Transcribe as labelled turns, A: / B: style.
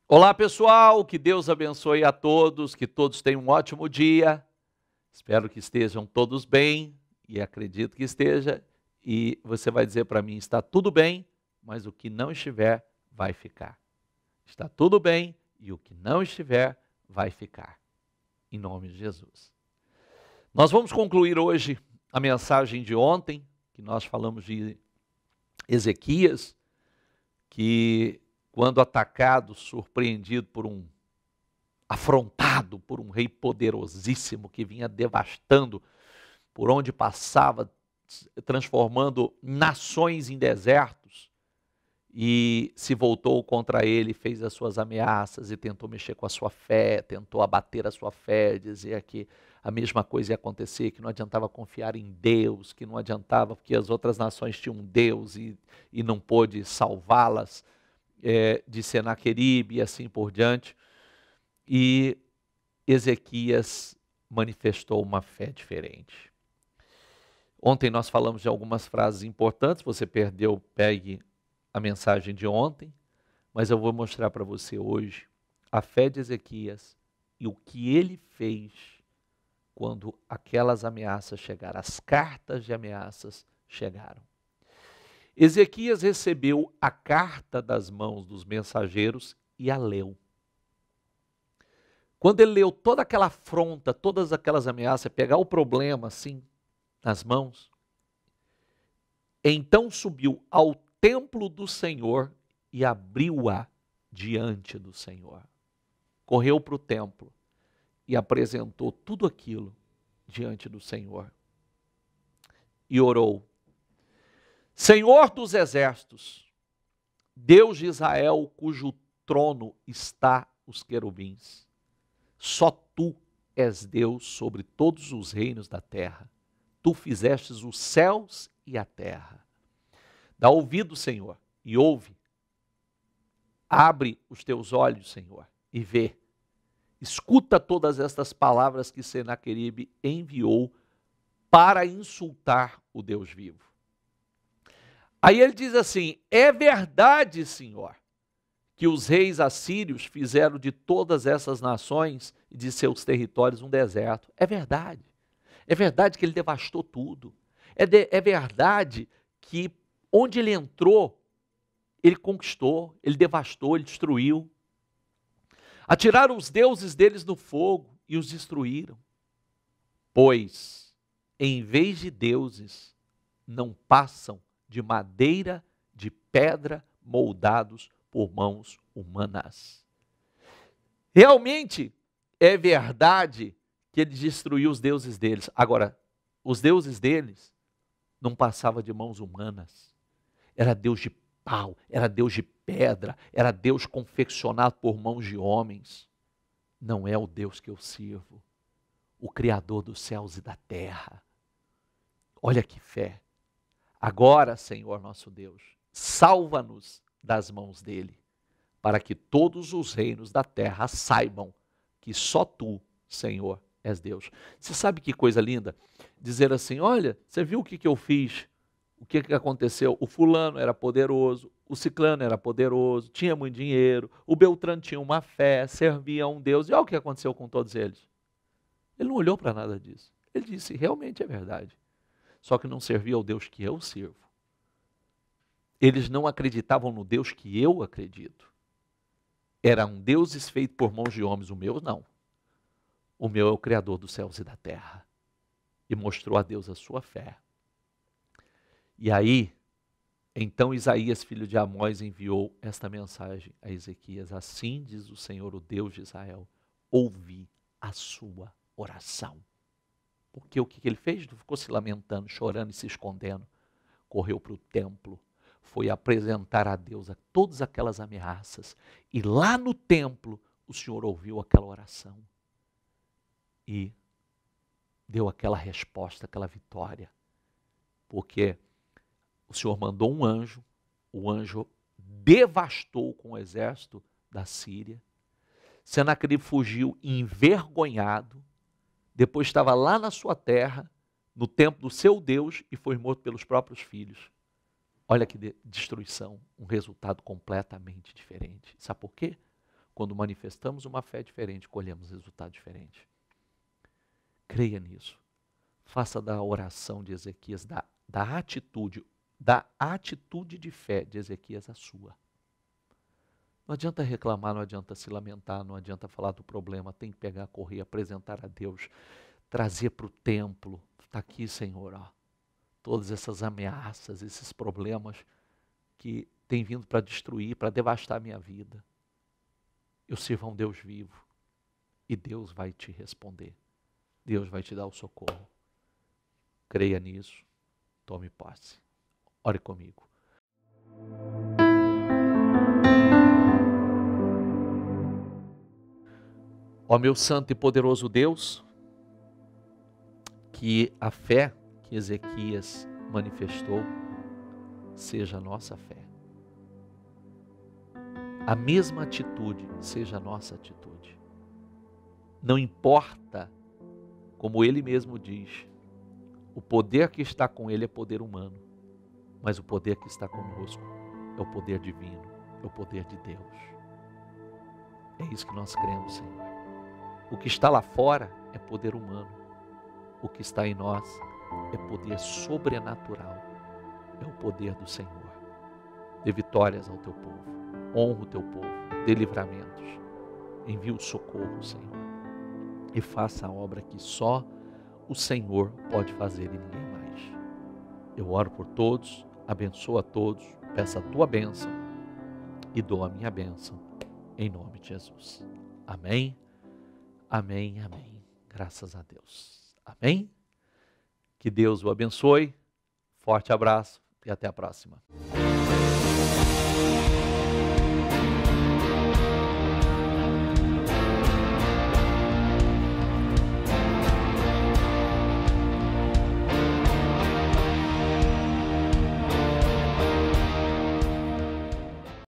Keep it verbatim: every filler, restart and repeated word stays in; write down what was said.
A: Olá pessoal, que Deus abençoe a todos, que todos tenham um ótimo dia. Espero que estejam todos bem e acredito que esteja. E você vai dizer para mim, está tudo bem, mas o que não estiver vai ficar. Está tudo bem e o que não estiver vai ficar. Em nome de Jesus. Nós vamos concluir hoje a mensagem de ontem, que nós falamos de Ezequias, que quando atacado, surpreendido por um, afrontado por um rei poderosíssimo que vinha devastando por onde passava, transformando nações em desertos, e se voltou contra ele, fez as suas ameaças e tentou mexer com a sua fé, tentou abater a sua fé, dizer que a mesma coisa ia acontecer, que não adiantava confiar em Deus, que não adiantava porque as outras nações tinham um Deus e, e não pôde salvá-las. É, de Senaqueribe e assim por diante, e Ezequias manifestou uma fé diferente. Ontem nós falamos de algumas frases importantes, você perdeu, pegue a mensagem de ontem, mas eu vou mostrar para você hoje a fé de Ezequias e o que ele fez quando aquelas ameaças chegaram, as cartas de ameaças chegaram. Ezequias recebeu a carta das mãos dos mensageiros e a leu. Quando ele leu toda aquela afronta, todas aquelas ameaças, pegar o problema assim nas mãos, então subiu ao templo do Senhor e abriu-a diante do Senhor. Correu para o templo e apresentou tudo aquilo diante do Senhor. E orou: Senhor dos exércitos, Deus de Israel, cujo trono está os querubins, só tu és Deus sobre todos os reinos da terra. Tu fizestes os céus e a terra. Dá ouvido, Senhor, e ouve. Abre os teus olhos, Senhor, e vê. Escuta todas estas palavras que Senaqueribe enviou para insultar o Deus vivo. Aí ele diz assim: é verdade, Senhor, que os reis assírios fizeram de todas essas nações e de seus territórios um deserto. É verdade. É verdade que ele devastou tudo. É, de, é verdade que onde ele entrou, ele conquistou, ele devastou, ele destruiu. Atiraram os deuses deles no fogo e os destruíram. Pois, em vez de deuses, não passam de madeira, de pedra, moldados por mãos humanas. Realmente é verdade que ele destruiu os deuses deles. Agora, os deuses deles não passavam de mãos humanas. Era Deus de pau, era Deus de pedra, era Deus confeccionado por mãos de homens. Não é o Deus que eu sirvo, o Criador dos céus e da terra. Olha que fé. Agora, Senhor nosso Deus, salva-nos das mãos dele, para que todos os reinos da terra saibam que só tu, Senhor, és Deus. Você sabe que coisa linda? Dizer assim: olha, você viu o que, que eu fiz? O que, que aconteceu? O fulano era poderoso, o ciclano era poderoso, tinha muito dinheiro, o Beltrano tinha uma fé, servia a um Deus. E olha o que aconteceu com todos eles. Ele não olhou para nada disso. Ele disse: realmente é verdade. Só que não servia ao Deus que eu sirvo. Eles não acreditavam no Deus que eu acredito. Eram deuses feitos por mãos de homens. O meu não. O meu é o Criador dos céus e da terra. E mostrou a Deus a sua fé. E aí, então Isaías, filho de Amós, enviou esta mensagem a Ezequias: assim diz o Senhor, o Deus de Israel, ouvi a sua oração. Porque o que ele fez? Não ficou se lamentando, chorando e se escondendo. Correu para o templo, foi apresentar a Deus a todas aquelas ameaças. E lá no templo, o Senhor ouviu aquela oração. E deu aquela resposta, aquela vitória. Porque o Senhor mandou um anjo, o anjo devastou com o exército da Síria. Senaqueribe fugiu envergonhado. Depois estava lá na sua terra, no templo do seu Deus, e foi morto pelos próprios filhos. Olha que destruição, um resultado completamente diferente. Sabe por quê? quando manifestamos uma fé diferente, colhemos resultado diferente. Creia nisso. Faça da oração de Ezequias, da, da atitude, da atitude de fé de Ezequias a sua. Não adianta reclamar, não adianta se lamentar, não adianta falar do problema, tem que pegar, correr, apresentar a Deus, trazer para o templo. Está aqui, Senhor, ó, todas essas ameaças, esses problemas que têm vindo para destruir, para devastar a minha vida. Eu sirvo a um Deus vivo e Deus vai te responder. Deus vai te dar o socorro. Creia nisso, tome posse. Ore comigo. Ó meu santo e poderoso Deus, que a fé que Ezequias manifestou seja a nossa fé. A mesma atitude seja a nossa atitude. Não importa, como ele mesmo diz, o poder que está com ele é poder humano, mas o poder que está conosco é o poder divino, é o poder de Deus. É isso que nós cremos, Senhor. O que está lá fora é poder humano. O que está em nós é poder sobrenatural. É o poder do Senhor. Dê vitórias ao teu povo. Honra o teu povo. Dê livramentos. Envie o socorro, Senhor. E faça a obra que só o Senhor pode fazer e ninguém mais. Eu oro por todos, abençoo a todos, peço a tua bênção e dou a minha bênção. Em nome de Jesus. Amém. Amém, amém. Graças a Deus. Amém? Que Deus o abençoe. Forte abraço e até a próxima.